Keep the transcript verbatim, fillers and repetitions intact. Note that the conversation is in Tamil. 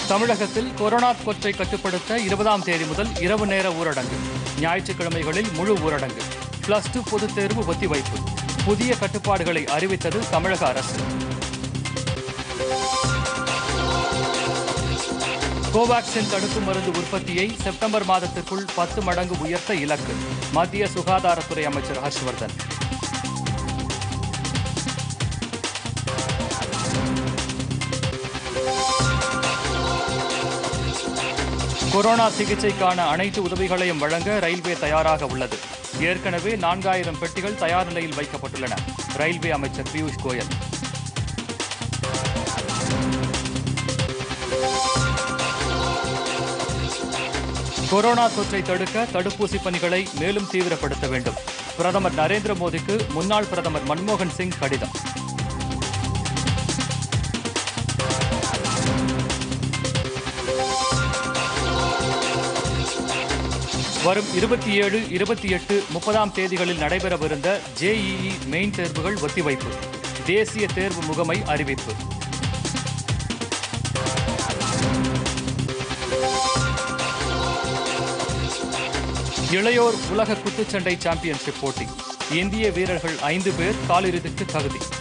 தமிழகத்தில் கொரோனா தொற்றை கட்டுப்படுத்த இருபதாம் தேதி முதல் இரவு நேர ஊரடங்கு, ஞாயிற்றுக்கிழமைகளில் முழு ஊரடங்கு, பிளஸ் டூ பொதுத் தேர்வு ஒத்திவைப்பு, புதிய கட்டுப்பாடுகளை அறிவித்தது தமிழக அரசு. கோவாக்சின் தடுப்பு மருந்து உற்பத்தியை செப்டம்பர் மாதத்திற்குள் பத்து மடங்கு உயர்த்த இலக்கு, மத்திய சுகாதாரத்துறை அமைச்சர் ஹர்ஷ்வர்தன். கொரோனா சிகிச்சைக்கான அனைத்து உதவிகளையும் வழங்க ரயில்வே தயாராக உள்ளது. ஏற்கனவே நான்காயிரம் பெட்டிகள் தயார் நிலையில் வைக்கப்பட்டுள்ளன. ரயில்வே அமைச்சர் பியூஷ் கோயல். கொரோனா தொற்றை தடுக்க தடுப்பூசி பணிகளை மேலும் தீவிரப்படுத்த வேண்டும். பிரதமர் நரேந்திர மோடிக்கு முன்னாள் பிரதமர் மன்மோகன் சிங் கடிதம். வரும் இருபத்தி ஏழு, இருபத்தி எட்டு, முப்பதாம் தேதிகளில் நடைபெறவிருந்த ஜேஇஇ மெயின் தேர்வுகள் ஒத்திவைப்பு, தேசிய தேர்வு முகமை அறிவிப்பு. இளையோர் உலக குத்துச்சண்டை சாம்பியன்ஷிப் போட்டி, இந்திய வீரர்கள் ஐந்து பேர் காலிறுதிக்கு தகுதி.